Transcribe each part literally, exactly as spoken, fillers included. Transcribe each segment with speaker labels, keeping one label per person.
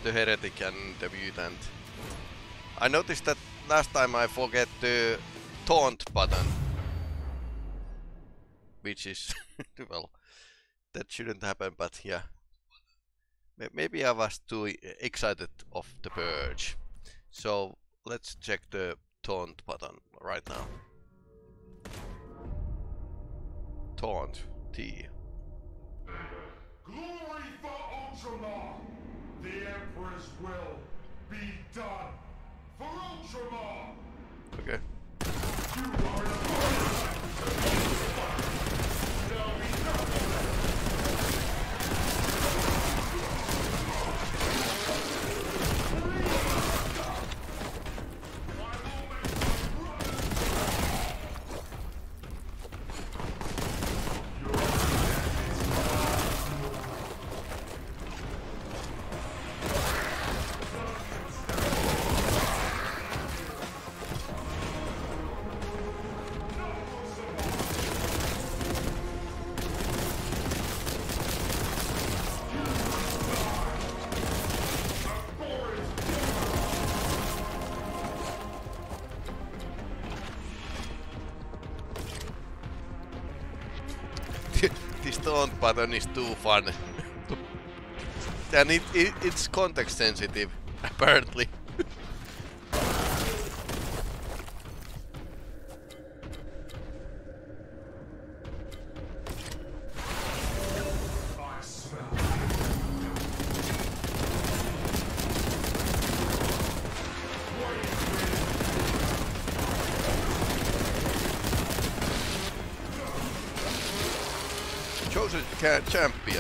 Speaker 1: the heretic and the mutant. I noticed that last time I forget the taunt button, which is well, that shouldn't happen, but yeah, maybe I was too excited of the purge. So let's check the taunt button right now. Taunt T.
Speaker 2: Glory for Ultramarine! The Emperor's will be done for Ultramarine!
Speaker 1: Okay.
Speaker 2: You are a
Speaker 1: This taunt button is too fun. And it, it, it's context sensitive, apparently. Chosen champion.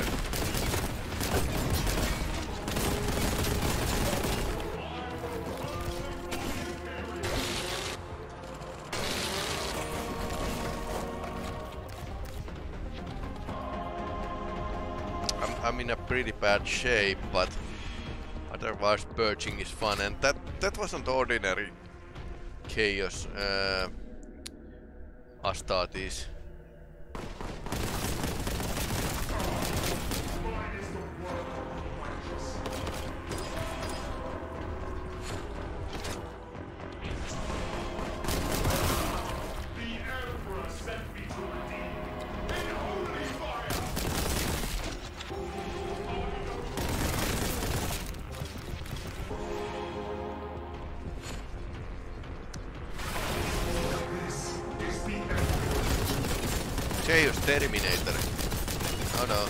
Speaker 1: I'm, I'm in a pretty bad shape, but otherwise purging is fun, and that that wasn't ordinary chaos. Uh, Astartes. Chaos Terminator. Oh no.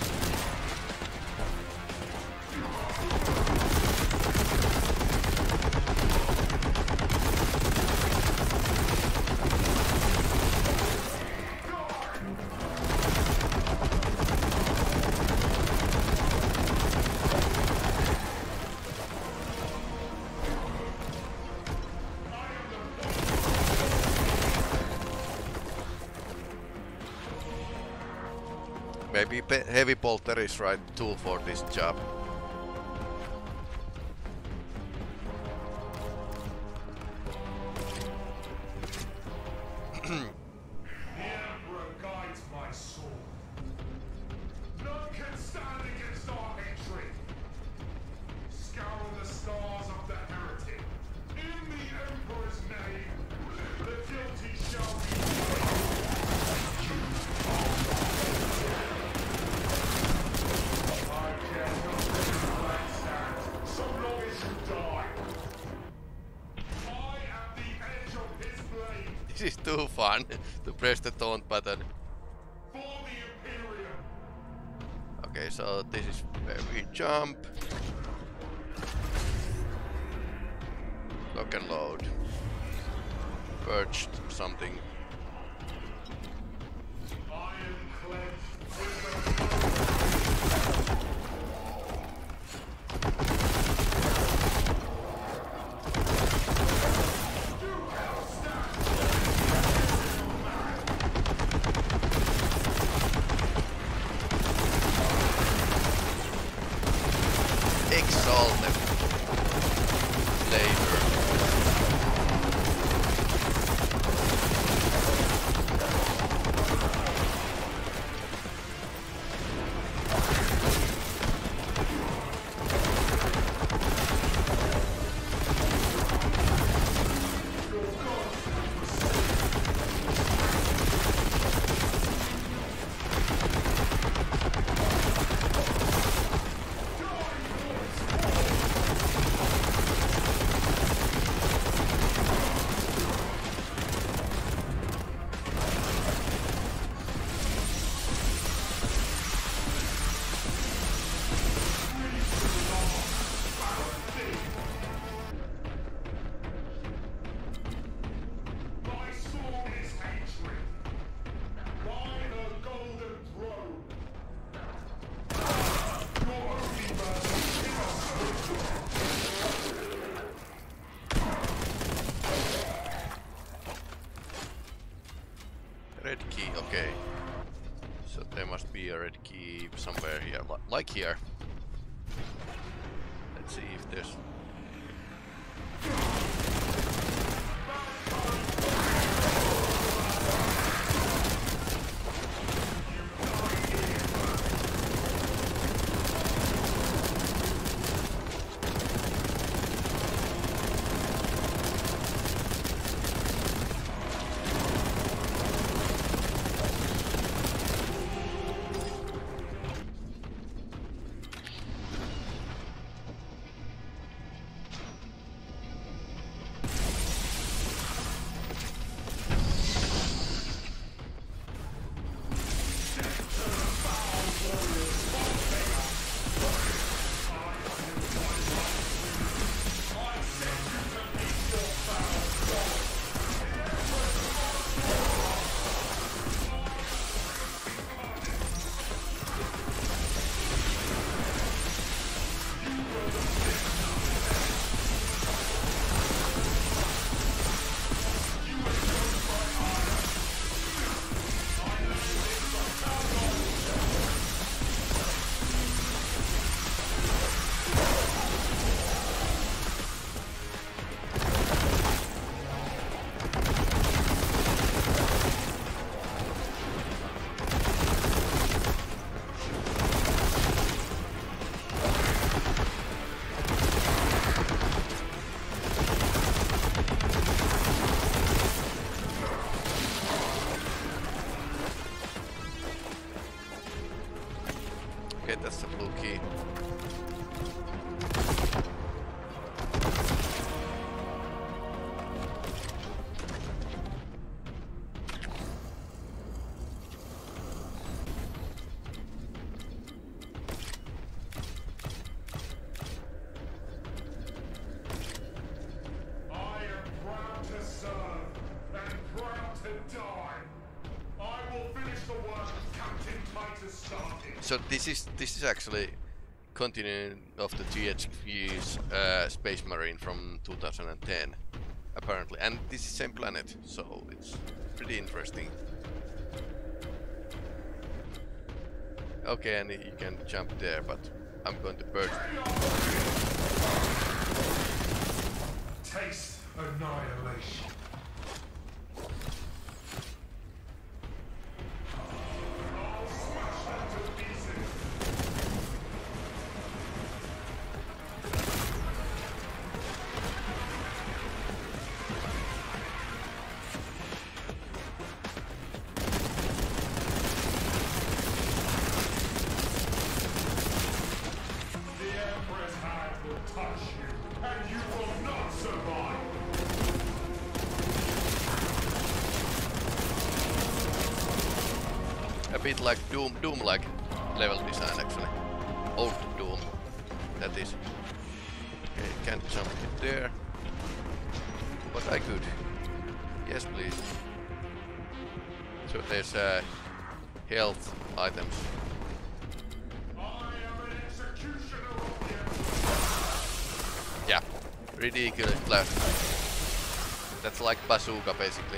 Speaker 1: Maybe heavy bolter is right tool for this job.
Speaker 2: The Emperor guides my soul. None can stand against our entry. Scour the stars of the heretic. In the Emperor's name, the guilty shall be so long as you die. I am the edge of his blade.
Speaker 1: This is too fun to press the taunt button.
Speaker 2: For the Imperium.
Speaker 1: Okay, so this is where we jump. Lock and load. Purged something.
Speaker 2: Iron clenched with the
Speaker 1: Exalted flavor. like here. Let's see if there's... Okay, that's the blue key. So this is this is actually continuing of the T H Q's uh, Space Marine from two thousand ten, apparently, and this is the same planet, so it's pretty interesting. Okay, and you can jump there, but I'm going to burn.
Speaker 2: Taste annihilation.
Speaker 1: A bit like Doom, Doom-like level design actually. Old Doom, that is. Okay, can't jump it there. But I could. Yes, please. So there's uh, health items. Yeah, ridiculous blast. That's like bazooka basically.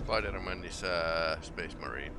Speaker 1: Spider-Man is a Space Marine.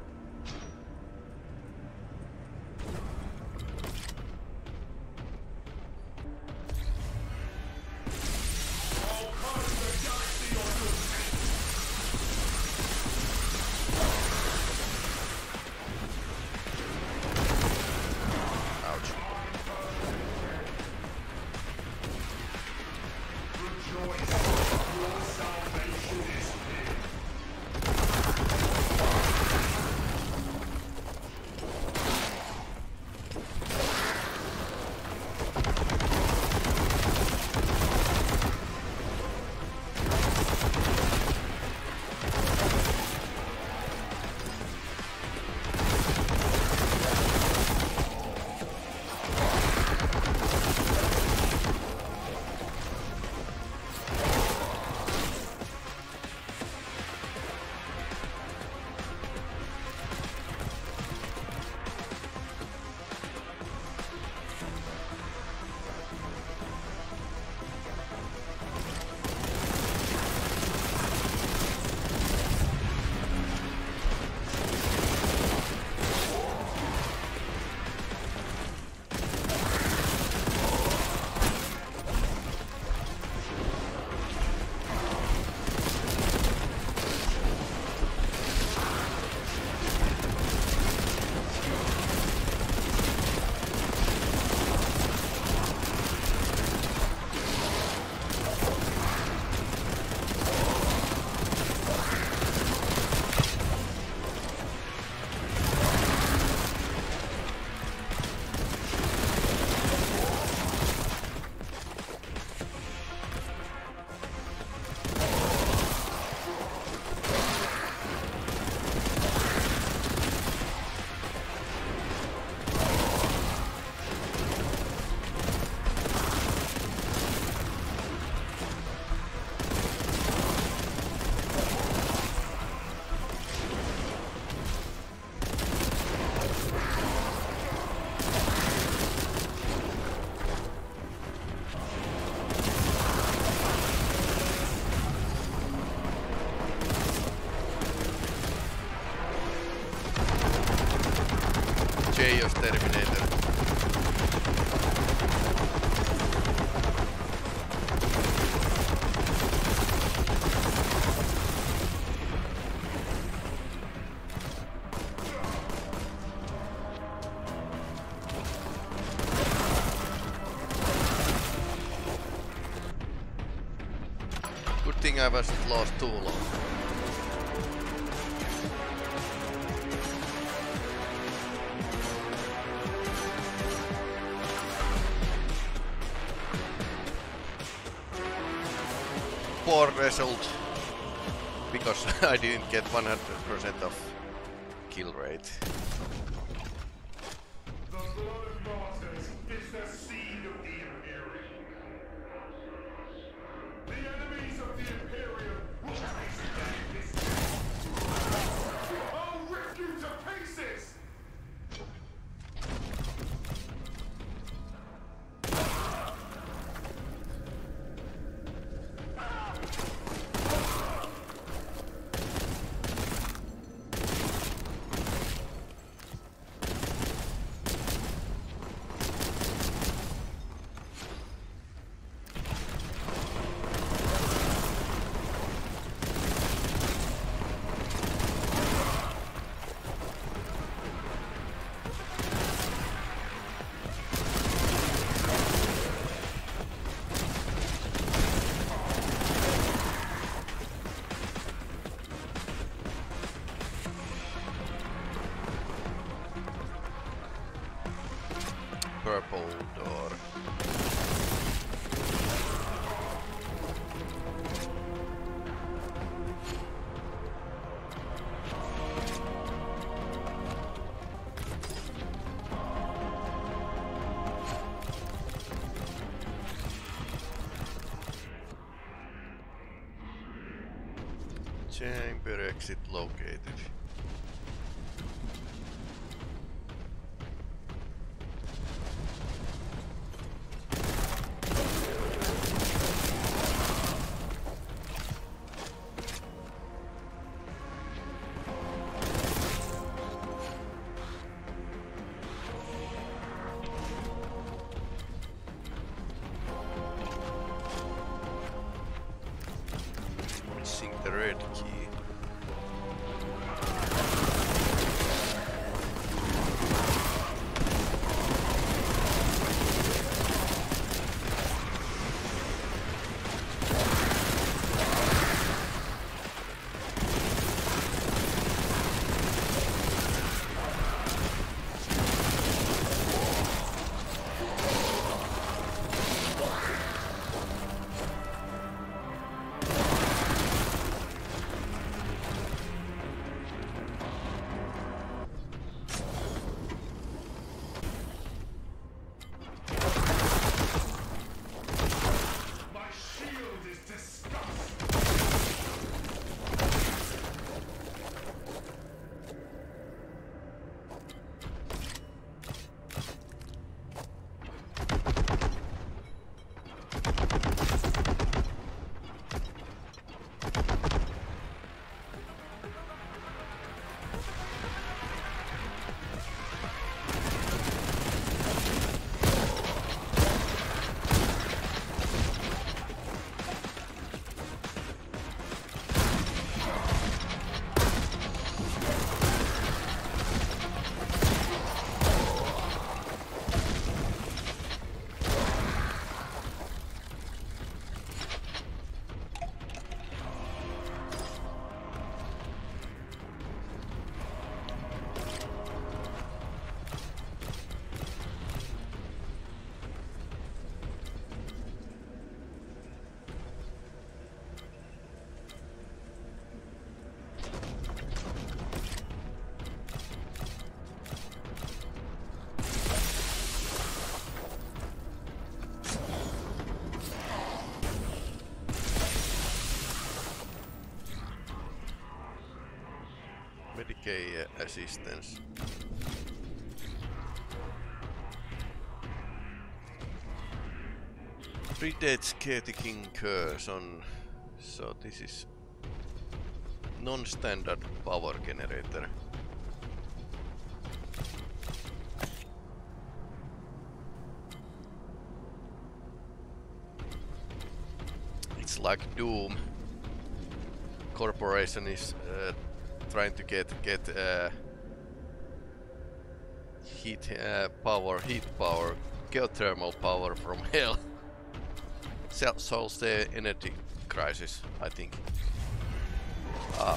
Speaker 1: Chaos Terminator. Good thing I wasn't lost too long. Poor result, because I didn't get one hundred percent of kill rate.
Speaker 2: The blood of martyrs is the seed of the Imperium. The enemies of the Imperium will face death this day. I'll rip you to pieces!
Speaker 1: Purple door. Chamber exit located. Medicaid assistance. Predates caretaking curse on. So this is non-standard power generator. It's like Doom. Corporation is uh, trying to get get uh, heat uh, power, heat power, geothermal power from hell. Sol solves the energy crisis, I think. Ah.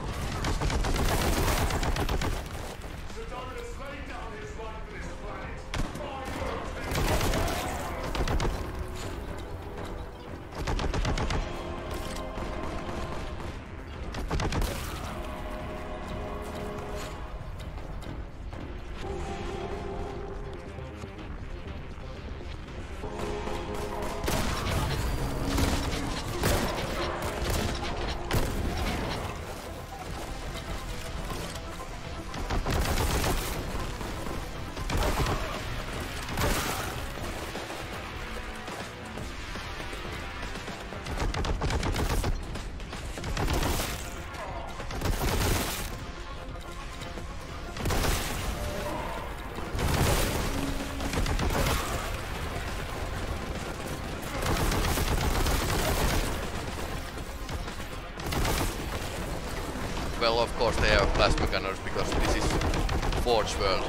Speaker 1: Well, of course they have plasma gunners because this is Forge World.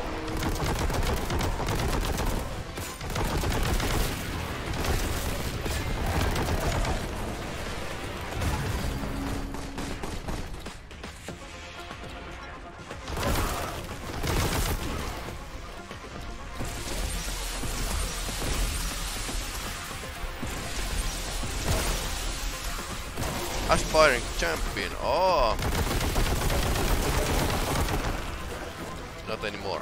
Speaker 1: Aspiring champion. Oh. Not anymore.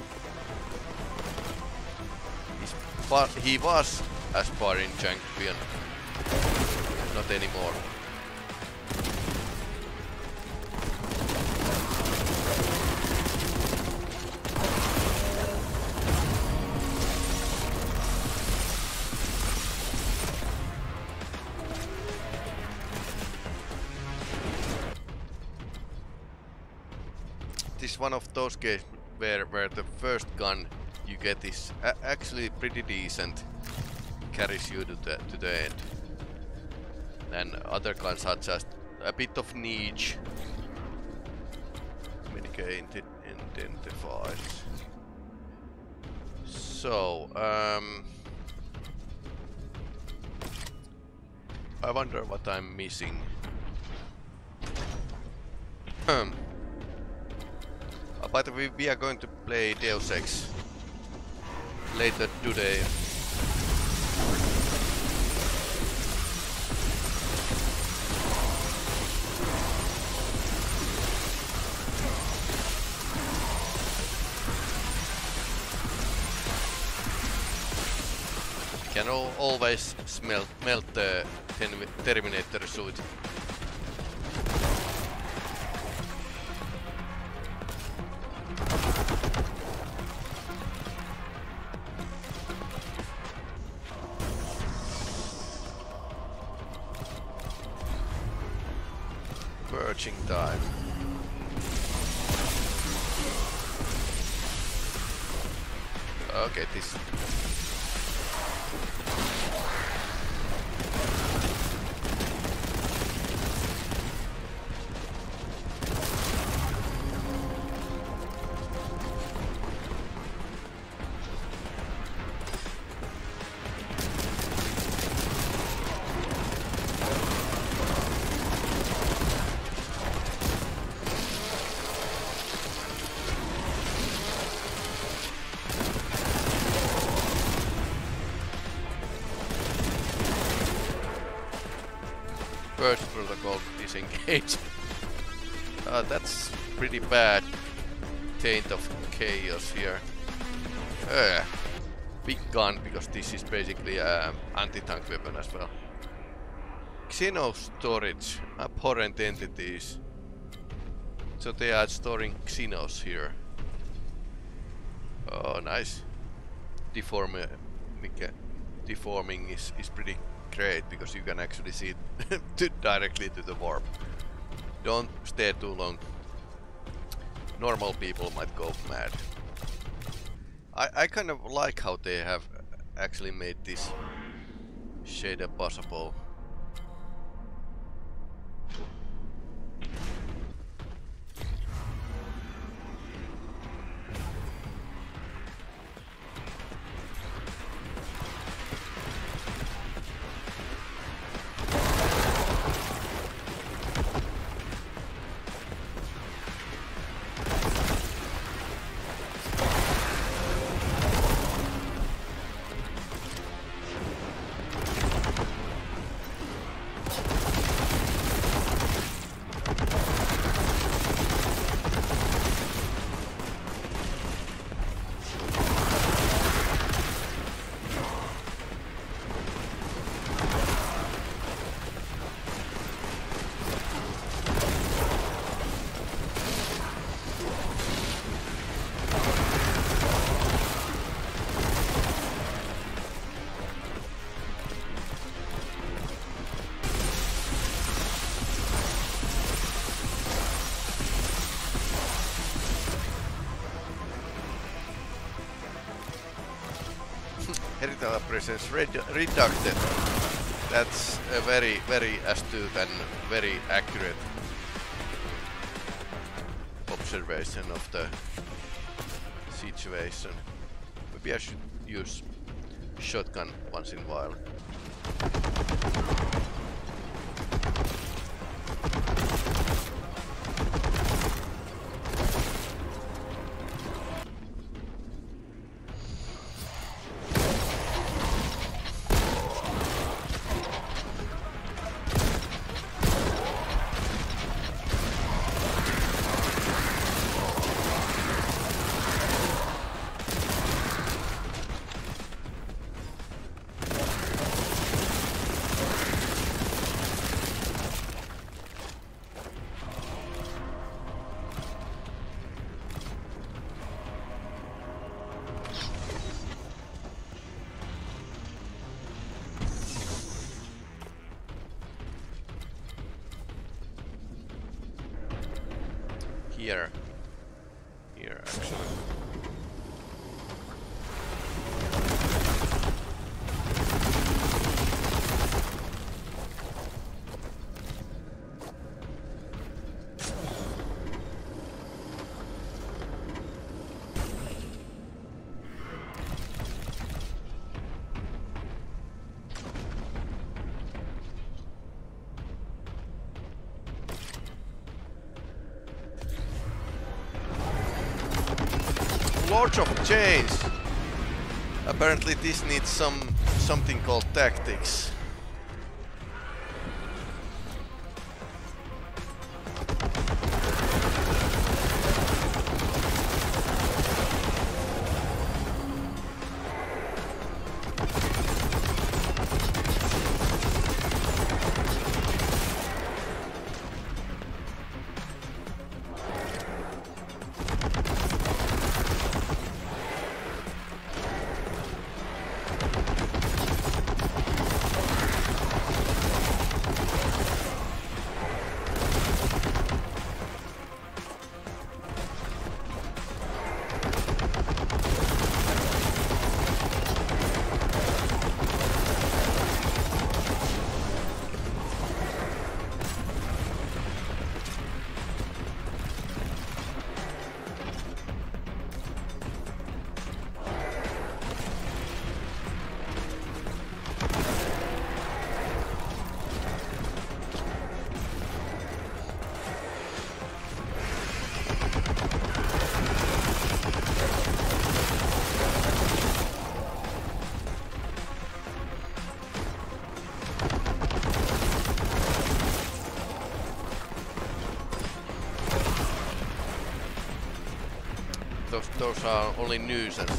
Speaker 1: He's he was aspiring champion. Not anymore. This is one of those games where where the first gun you get is a actually pretty decent, carries you to the to the end, and other guns are just a bit of niche. Medicaid identifies. So um, I wonder what I'm missing. Hmm. By the way, we are going to play Deus Ex later today. Can al always smell melt the Terminator suit. Purging time. Okay, this. First protocol disengaged. Uh, that's pretty bad. Taint of chaos here. Uh, big gun, because this is basically an anti-tank weapon as well. Xeno storage, abhorrent entities. So they are storing Xenos here. Oh, nice. Deform, deforming is, is pretty great because you can actually see it to directly to the warp. Don't stay too long. Normal people might go mad. I, I kind of like how they have actually made this shader possible. Heritage presence red reducted. That's a very, very astute and very accurate observation of the situation. Maybe I should use shotgun once in a while. Here. Here, actually. Lords of Chains. Apparently this needs some something called tactics. Those, those are only nuisance.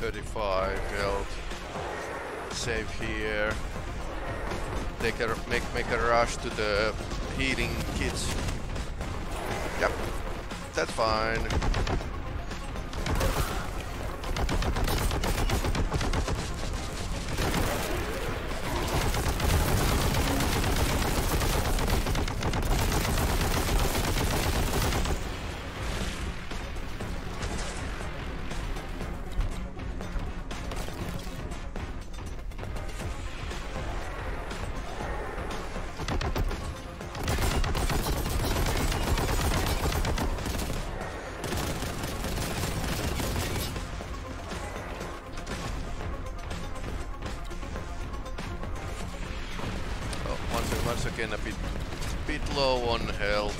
Speaker 1: thirty-five health. Save here. Take a make make a rush to the healing kits. Yep, that's fine. Once again a bit, bit low on health.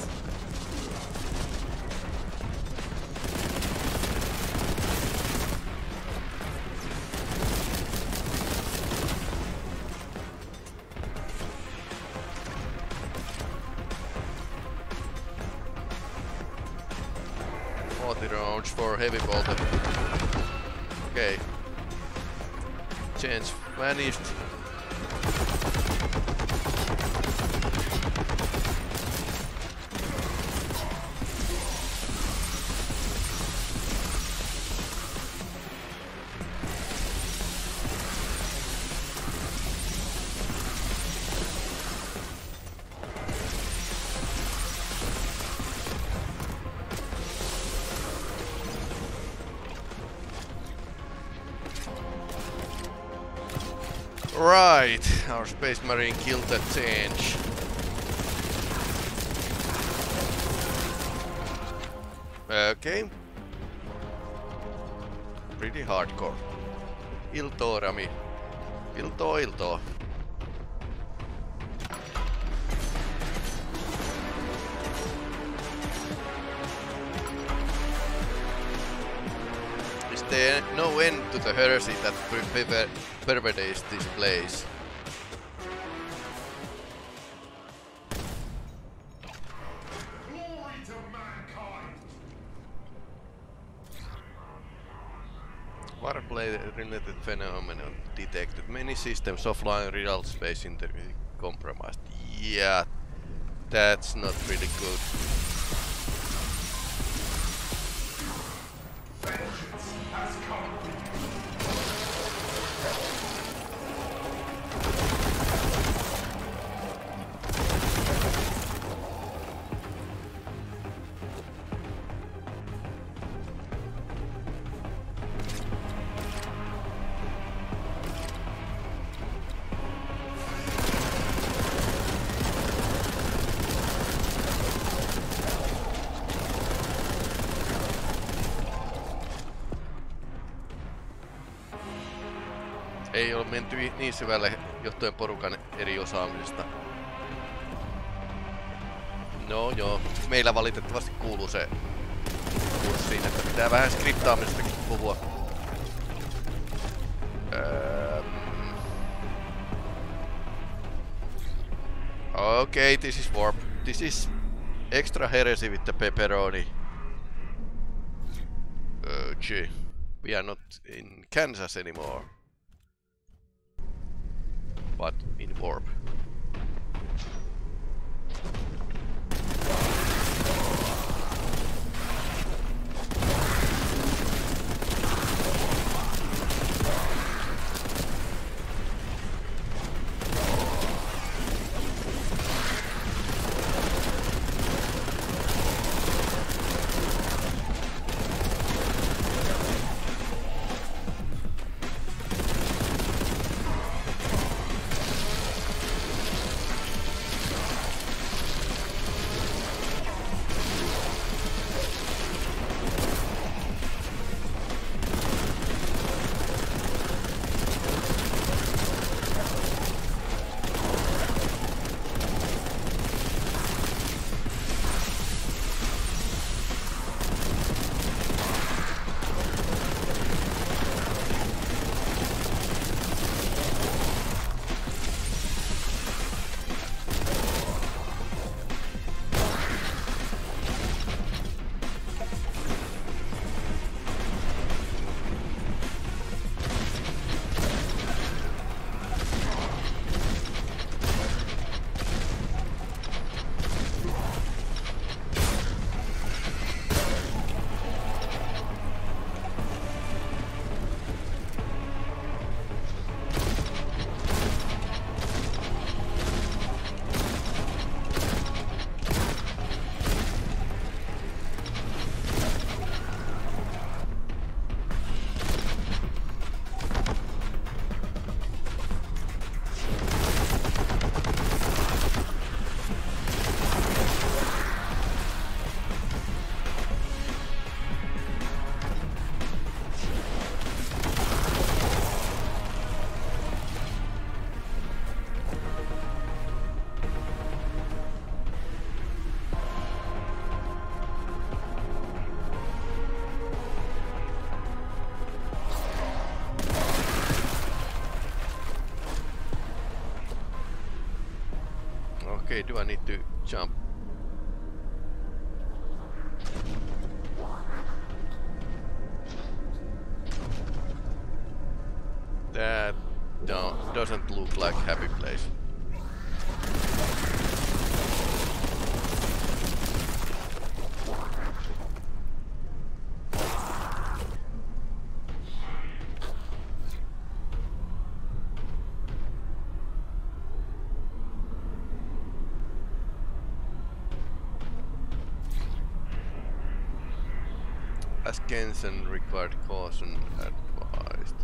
Speaker 1: forty rounds for heavy bolter. Okay. Change vanished. Right, our Space Marine killed that change. Okay. Pretty hardcore. Ultramarine. Ilto, ilto. Is there no end to the heresy that pervades this place?
Speaker 2: Glory to mankind!
Speaker 1: Warplay-related phenomenon detected. Many systems offline, real space integrity compromised. Yeah, that's not really good.
Speaker 2: Vengeance has come.
Speaker 1: Ei ole menty niin syvälle johtuen porukan eri osaamisesta. No joo, meillä valitettavasti kuuluu se kurssi, että pitää vähän skriptaamisestakin puhua. Um, okay, this is warp. This is extra heresy with the pepperoni. Uh, gee. We are not in Kansas anymore. But in warp. Okay, do I need to jump? That don't, doesn't look like happy place. Ask and required caution advised.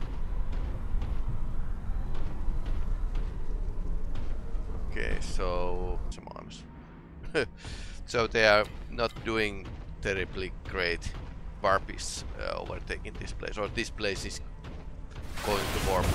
Speaker 1: Okay, so some arms. So they are not doing terribly great barbies uh, overtaking this place, or this place is going to warp.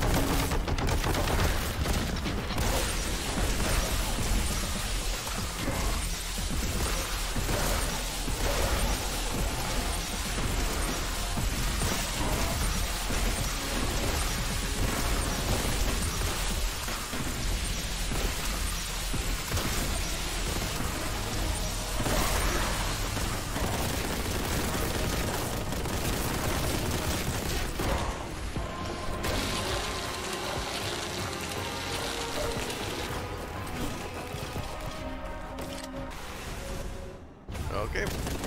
Speaker 1: Okay.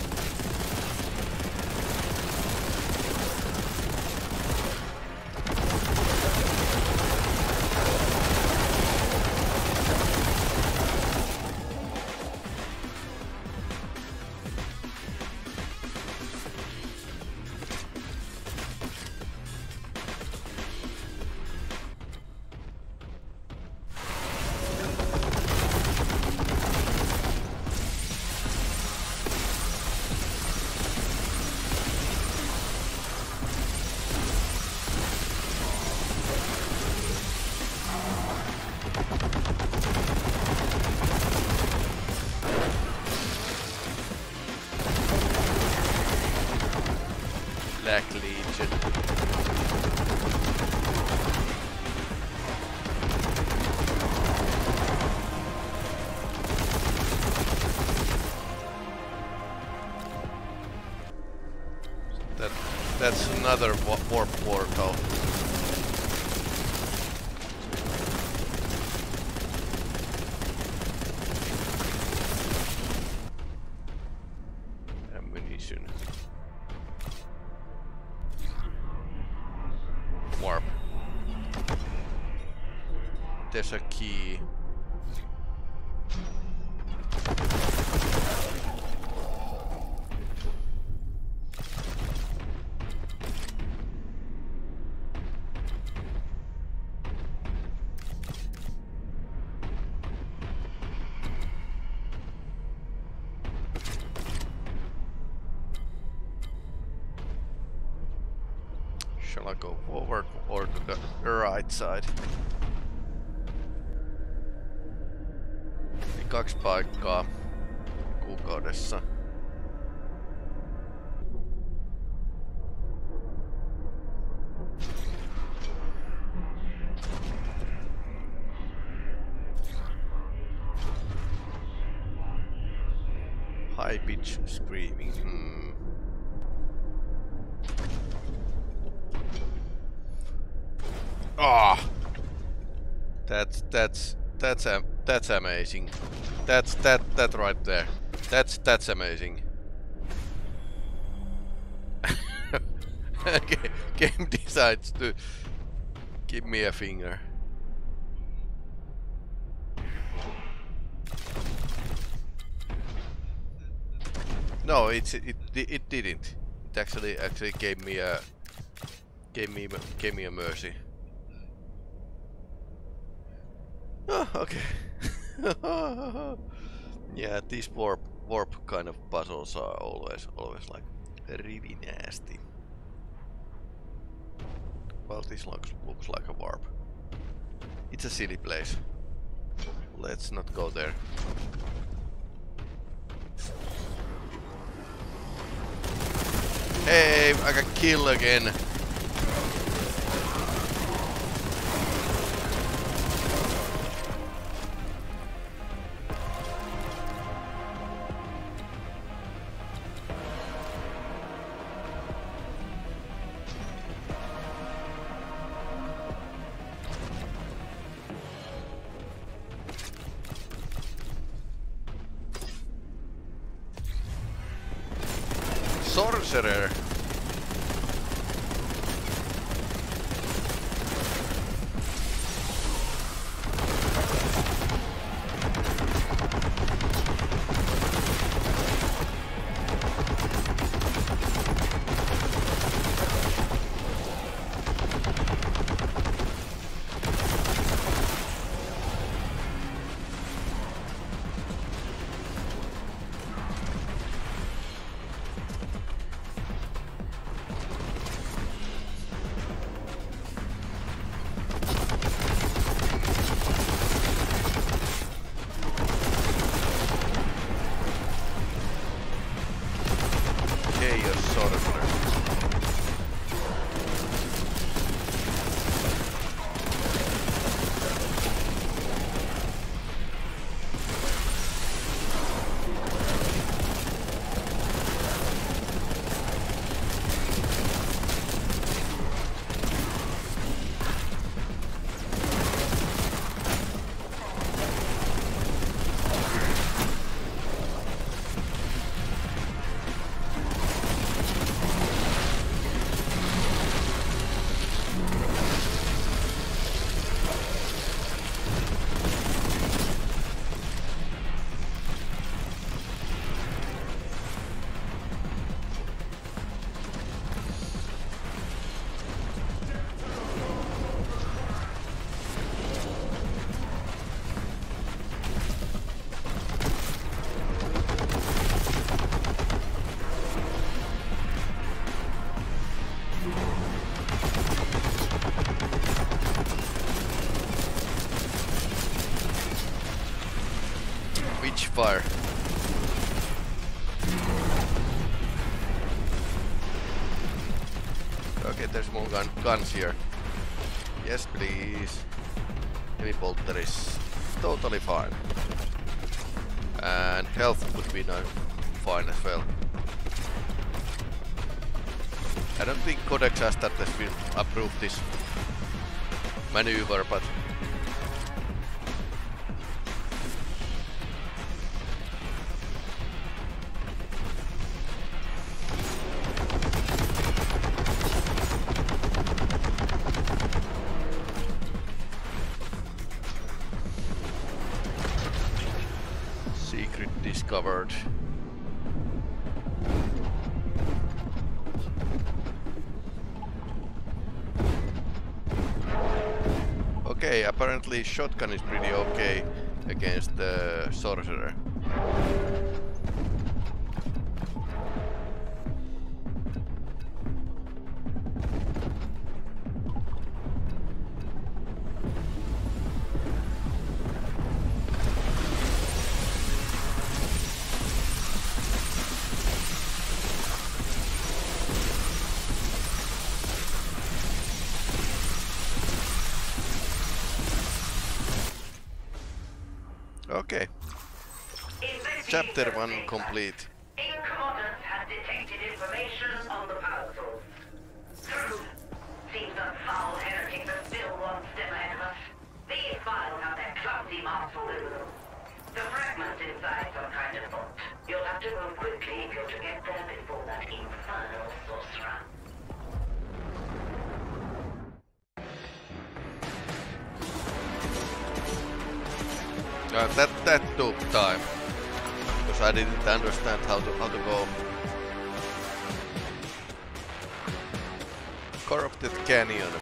Speaker 1: Black Legion. That that's another wa warp portal. Ammunition. Warp. There's a key. Shall I go forward or to the right side? Eli kaksi paikkaa kuukaudessa. High pitch screaming. Hmm. Ah, oh, that's that's that's um, that's amazing. That's that that right there. That's that's amazing. Game decides to give me a finger. No, it's it it, it didn't. It actually actually gave me a gave me gave me a mercy. Oh, okay. Yeah, these warp warp kind of puzzles are always always like really nasty. Well, this looks looks like a warp. It's a silly place. Let's not go there. Hey, I got killed again. Sorcerer. Fire. Okay, there's more gun guns here. Yes, please. Heavy bolter is totally fine. And health would be no fine as well. I don't think Codex has that has been approved this maneuver, but discovered. Okay, apparently shotgun is pretty okay against the sorcerer. Okay. Chapter one complete.
Speaker 3: Incommodus has detected information on the power source. True. Seems that foul heretics are still one step ahead of us. These files have their clumsy marks all over them. The fragments inside some kind of bot. You'll have to move quickly if you're to get there before that infernal sorcerer.
Speaker 1: Uh, that that took time because I didn't understand how to how to go. Corrupted Canyon.